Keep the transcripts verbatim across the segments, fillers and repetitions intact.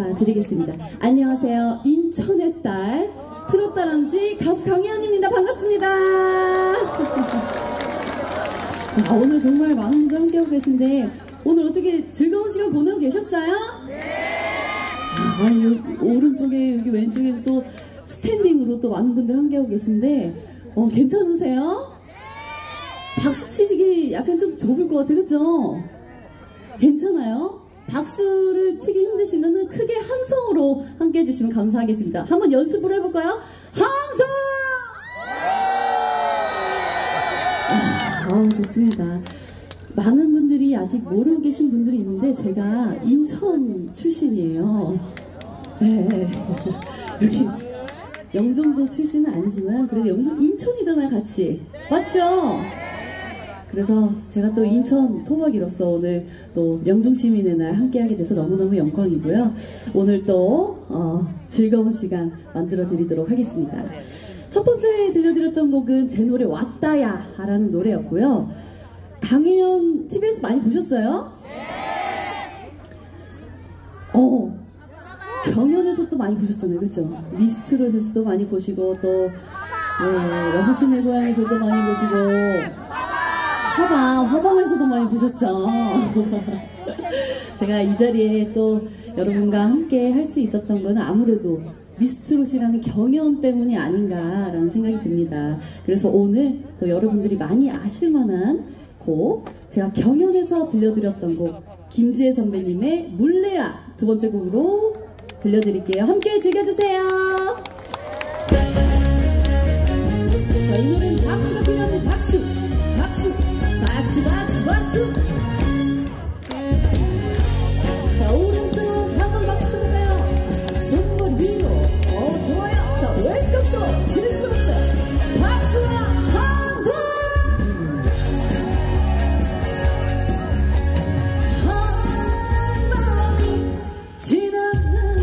인사드리겠습니다. 안녕하세요. 인천의 딸, 트롯 다람쥐 가수 강혜연입니다. 반갑습니다. 아, 오늘 정말 많은 분들 함께하고 계신데 오늘 어떻게 즐거운 시간 보내고 계셨어요? 네! 아, 여기 오른쪽에 여기 왼쪽에 또 스탠딩으로 또 많은 분들 함께하고 계신데 어, 괜찮으세요? 박수 치시기 약간 좀 좁을 것 같아요. 그죠? 괜찮아요? 박수를 치기 힘드시면 크게 함성으로 함께 해주시면 감사하겠습니다. 한번 연습을 해볼까요? 함성! 아, 좋습니다. 많은 분들이 아직 모르고 계신 분들이 있는데 제가 인천 출신이에요. 네. 여기 영종도 출신은 아니지만 그래도 영종 인천이잖아요, 같이. 맞죠? 그래서 제가 또 인천 토박이로서 오늘 또 명중시민의 날 함께하게 돼서 너무너무 영광이고요. 오늘 또 어, 즐거운 시간 만들어 드리도록 하겠습니다. 첫 번째 들려드렸던 곡은 제 노래 왔다야 라는 노래였고요. 강혜연 티비에서 많이 보셨어요? 어, 경연에서 또 많이 보셨잖아요. 그렇죠? 미스트롯에서도 많이 보시고 또 네, 여섯 시 내 고향에서도 많이 보시고 화방, 화방에서도 많이 보셨죠? 제가 이 자리에 또 여러분과 함께 할 수 있었던 건 아무래도 미스트롯이라는 경연 때문이 아닌가라는 생각이 듭니다. 그래서 오늘 또 여러분들이 많이 아실만한 곡, 제가 경연에서 들려드렸던 곡 김지혜 선배님의 물레야 두 번째 곡으로 들려드릴게요. 함께 즐겨주세요. 자, 이 노래는 박수가 필요합니다. 박수! 박수! 박수 박수 박수. 자, 오른쪽 한번 박수 볼까요? 손머리 위로. 어, 좋아요. 자, 왼쪽도 들을 수 없어요. 박수와 함성. 한 번이 지나가면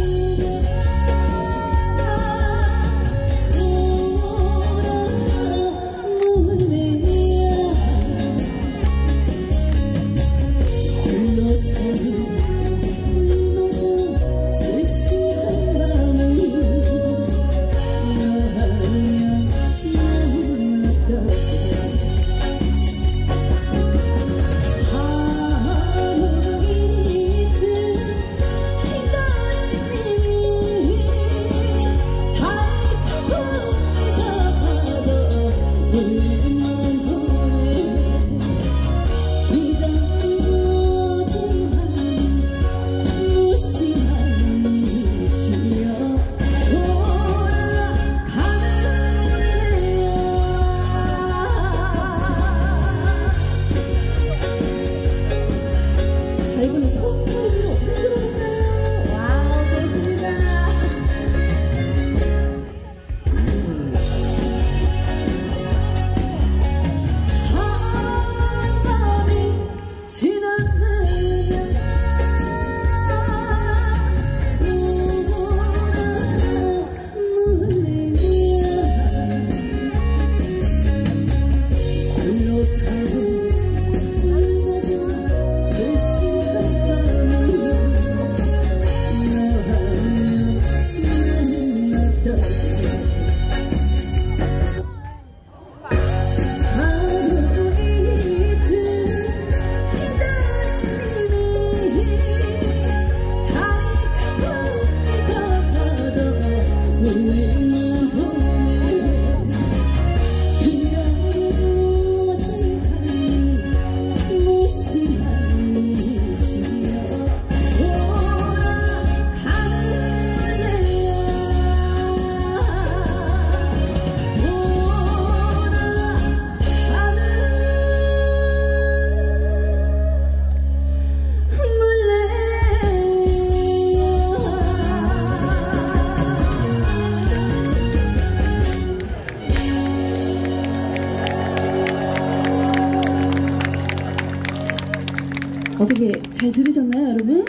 어떻게 잘 들으셨나요, 여러분?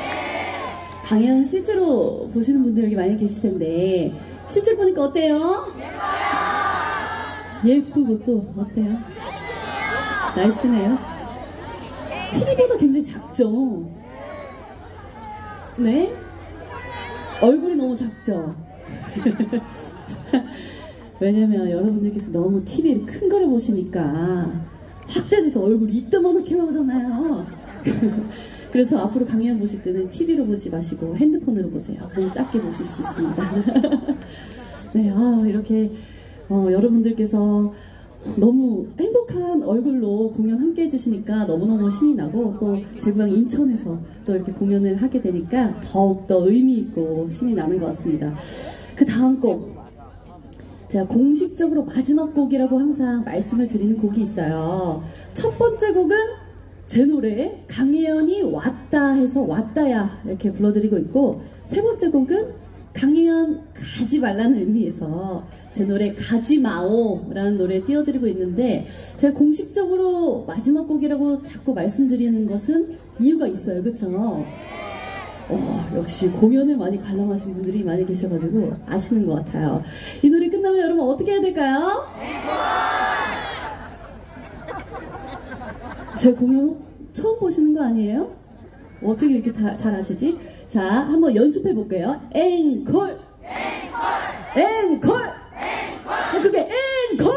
강연 실제로 보시는 분들 여기 많이 계실 텐데 실제 보니까 어때요? 예쁘고 또 어때요? 날씬해요? 티비보다 굉장히 작죠? 네? 얼굴이 너무 작죠? 왜냐면 여러분들께서 너무 티비를 큰 거를 보시니까 확대돼서 얼굴이 이따만하게 나오잖아요. 그래서 앞으로 강연 보실 때는 티비로 보지 마시고 핸드폰으로 보세요. 그럼 작게 보실 수 있습니다. 네, 아, 이렇게 어, 여러분들께서 너무 행복한 얼굴로 공연 함께 해주시니까 너무너무 신이 나고, 또 제 고향 인천에서 또 이렇게 공연을 하게 되니까 더욱더 의미있고 신이 나는 것 같습니다. 그 다음 곡, 제가 공식적으로 마지막 곡이라고 항상 말씀을 드리는 곡이 있어요. 첫 번째 곡은 제 노래 강혜연이 왔다 해서 왔다야 이렇게 불러드리고 있고, 세 번째 곡은 강혜연 가지 말라는 의미에서 제 노래 가지마오 라는 노래 띄워드리고 있는데, 제가 공식적으로 마지막 곡이라고 자꾸 말씀드리는 것은 이유가 있어요. 그쵸? 어, 역시 공연을 많이 관람하신 분들이 많이 계셔가지고 아시는 것 같아요. 이 노래 끝나면 여러분 어떻게 해야 될까요? 제 공연 처음 보시는 거 아니에요? 어떻게 이렇게 다, 잘 아시지? 자, 한번 연습해 볼게요. 앵콜! 앵콜! 앵콜! 그게 앵콜!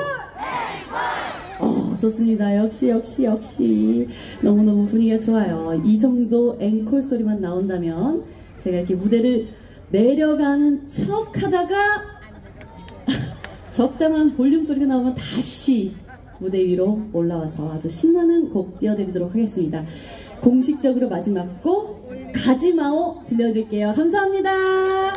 어, 좋습니다. 역시 역시 역시 너무너무 분위기가 좋아요. 이 정도 앵콜 소리만 나온다면 제가 이렇게 무대를 내려가는 척 하다가 적당한 볼륨 소리가 나오면 다시 무대 위로 올라와서 아주 신나는 곡 띄워드리도록 하겠습니다. 공식적으로 마지막 곡 가지마오 들려드릴게요. 감사합니다.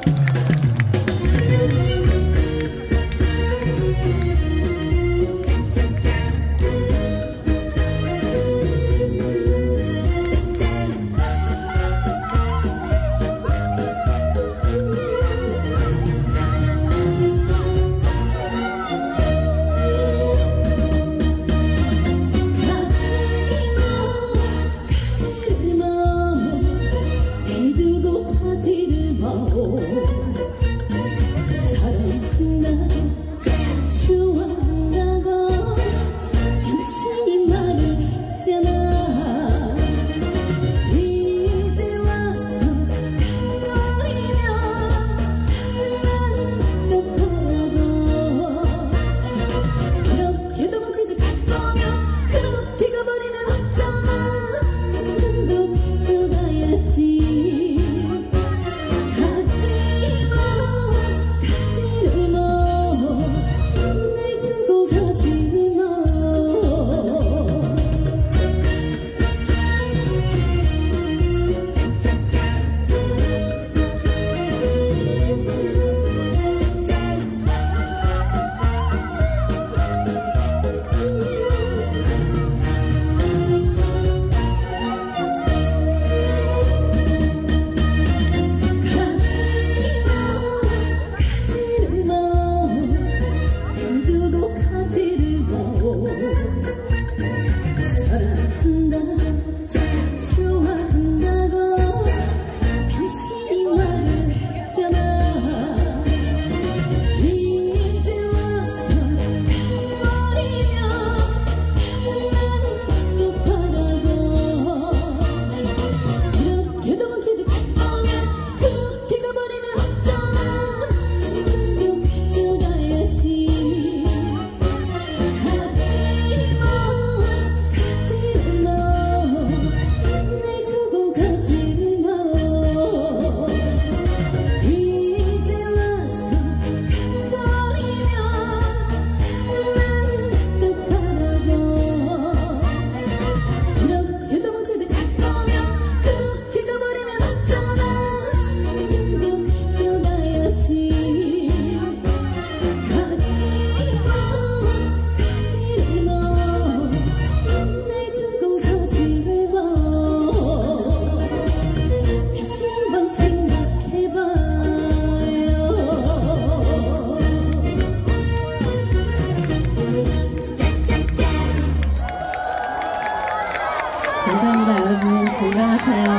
감사합니다. 여러분 건강하세요.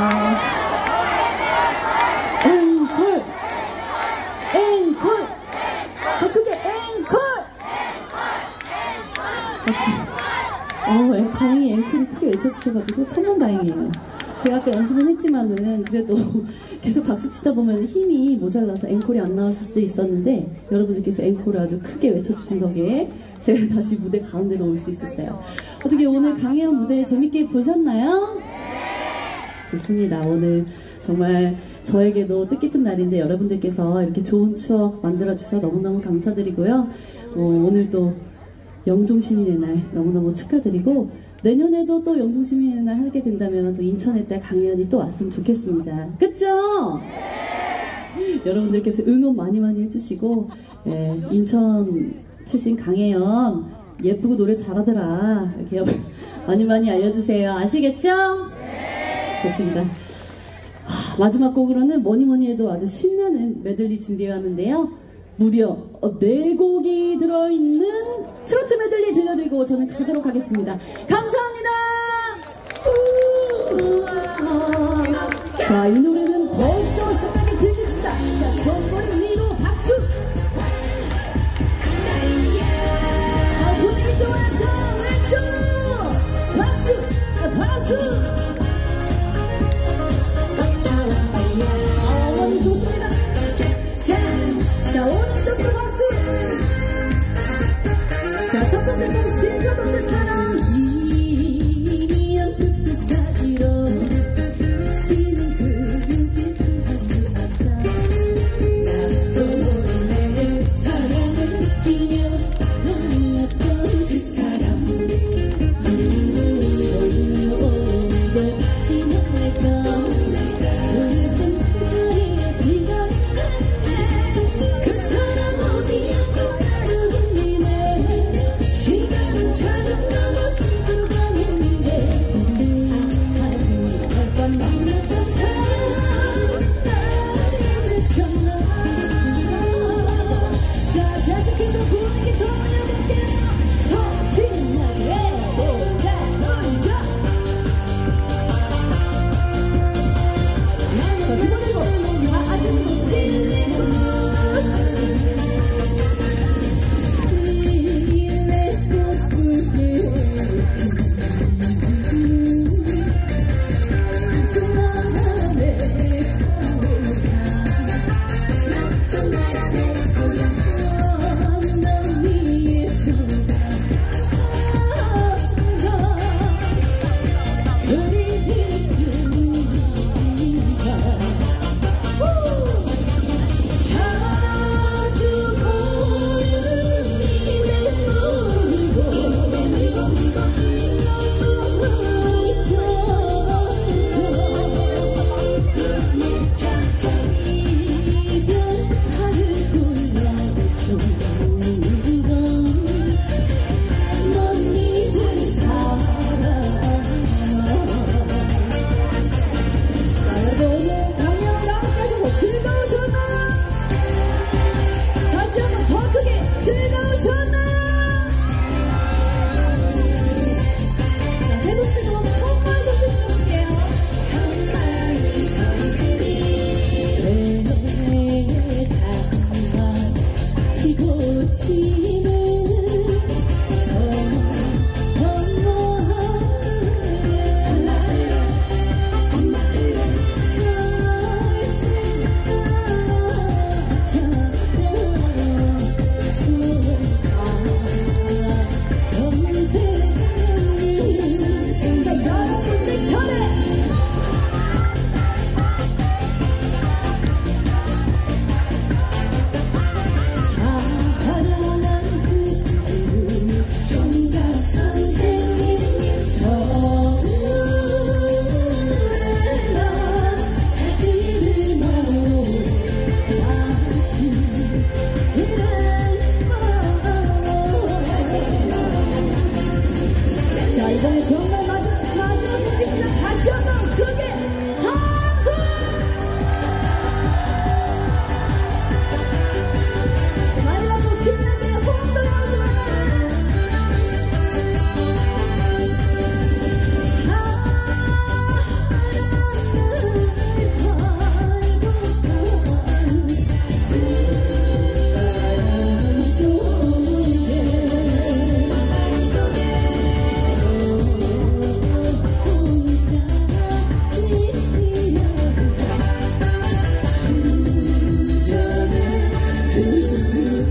앵콜! 앵콜! 더 크게 앵콜! 어, 다행히 앵콜을 크게 외쳐주셔가지고 천만 다행이에요. 제가 아까 연습은 했지만은 그래도 계속 박수 치다 보면 힘이 모자라서 앵콜이 안 나오실 수도 있었는데 여러분들께서 앵콜을 아주 크게 외쳐주신 덕에 제가 다시 무대 가운데로 올 수 있었어요. 어떻게 오늘 강혜연 무대 재밌게 보셨나요? 좋습니다. 오늘 정말 저에게도 뜻깊은 날인데 여러분들께서 이렇게 좋은 추억 만들어주셔서 너무너무 감사드리고요. 어, 오늘도 영종시민의 날 너무너무 축하드리고 내년에도 또 영종시민의 날 하게 된다면 또 인천의 딸 강혜연이 또 왔으면 좋겠습니다. 그쵸? 네. 여러분들께서 응원 많이 많이 해주시고 예, 인천 출신 강혜연 예쁘고 노래 잘하더라 이렇게 많이 많이 알려주세요. 아시겠죠? 네. 좋습니다. 하, 마지막 곡으로는 뭐니뭐니 해도 아주 신나는 메들리 준비해왔는데요. 무려 네 곡이 들어있는 트로트 메들리 들려드리고 저는 가도록 하겠습니다. 감사합니다. 자, 이 노래는 더욱더 신나게 즐깁시다. 자, 손머리 위로 박수. 아, 분위기 좋아요. 자, 왼쪽 박수 박수. 어, 좋습니다. 자, 자, 오늘도 박수. 자, 첫 번째 곡 신서동의 사랑. 미미한 풋풋 사이로 스치는 그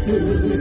그